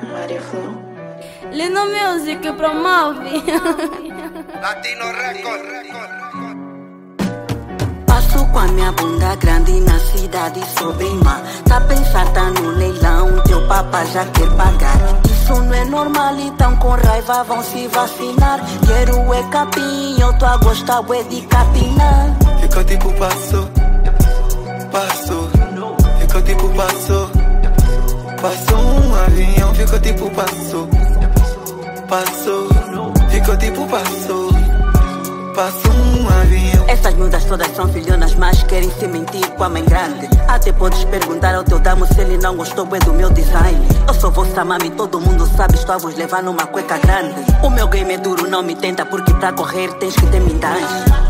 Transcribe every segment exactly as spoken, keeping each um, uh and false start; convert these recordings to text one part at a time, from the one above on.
Lino Music promove. Latino Record. Passo com a minha bunda grande na cidade sobre mar. Tá a pensar, tá no leilão, teu papá já quer pagar. Isso não é normal, então com raiva vão se vacinar. Quero é capim, eu tô a gostar é de capinar. Ficou tipo passou, passou. Ficou tipo passou, passou um avião. Ficou tipo passou, passou. Ficou tipo passou, passou um avião. Essas miúdas todas são filhonas, mas querem se mentir com a mãe grande. Até podes perguntar ao teu damo se ele não gostou bem do meu design. Eu sou vossa mami, todo mundo sabe, estou a vos levar numa cueca grande. O meu game é duro, não me tenta, porque pra correr tens que ter mindães.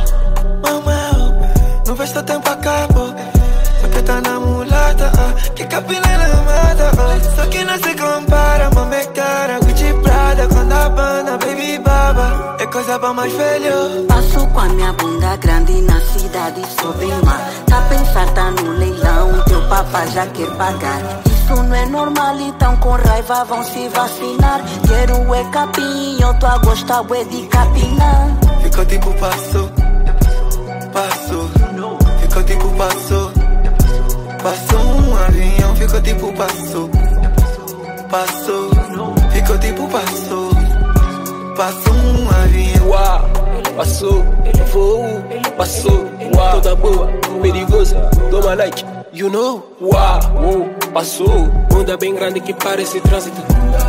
Mamão, não vejo teu tempo acabou. Só que tá na mulata, ah, que capina na mata, ah. Só que não se compara, mame cara, Gucci Prada, quando a banda, baby baba, é coisa pra mais velho. Passo com a minha bunda grande na cidade sobre mar. Tá a pensar, tá no leilão, teu papá já quer pagar. Isso não é normal, então com raiva vão se vacinar. Quero é capim, eu tô a gostar é de capinar. Ficou tipo passou, passou. Ficou tipo passou, passou um avião. Ficou tipo passou, passou. Ficou tipo passou, passou um avião. Uau, passou, voo, passou. Uau, toda boa, perigosa, toma like, you know. Uau, uou, passou. Onda bem grande que parece trânsito,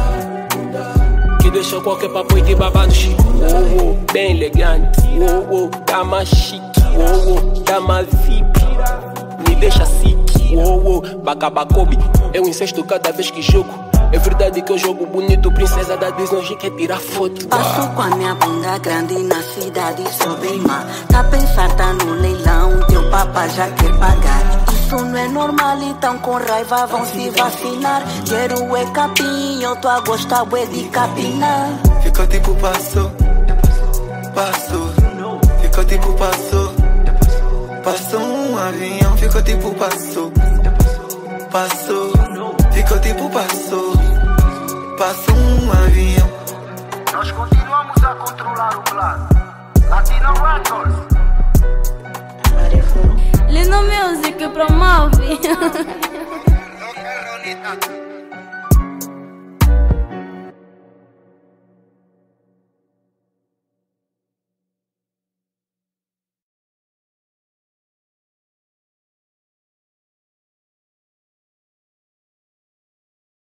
que deixa qualquer papo e que babado chique. Uou, uou, bem elegante. Uou, uou, dama chique. Uou, uou, dama V I P, me deixa sick. Uou, uou, bacabacobi, eu incesto cada vez que jogo. É verdade que eu jogo bonito, princesa da Disney, hoje quer tirar foto. Passo com a minha bunda grande na cidade sobre mar. Tá a pensar, tá no leilão, teu papá já quer pagar. Isso não é normal, então com raiva vão se vacinar. Quero é capim, eu tô a gostar é de capinar. Ficou tipo passou, passou. Ficou tipo passou, passou um avião. Ficou tipo passou, passou. Ficou tipo passou, passou um avião. Nós continuamos a controlar o plano. Latino Records. Lino Music promove. Local Ronita.